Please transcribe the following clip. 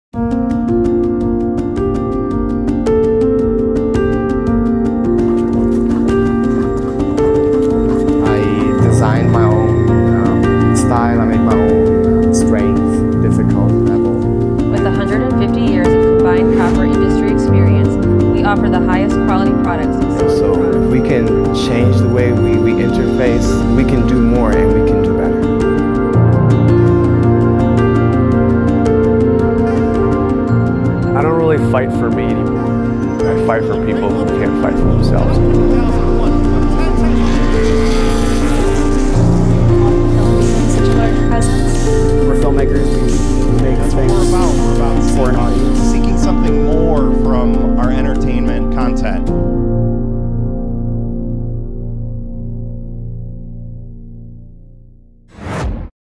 I designed my own style, I made my own strength, difficult level. With 150 years of combined copper industry experience, we offer the highest quality products. So if we can change the way we interface, we can do more and we can do better. I don't really fight for me anymore. I fight for people who can't fight for themselves. Such a large presence. We're filmmakers, we make things we're about for an audience. seeking something more from our entertainment content.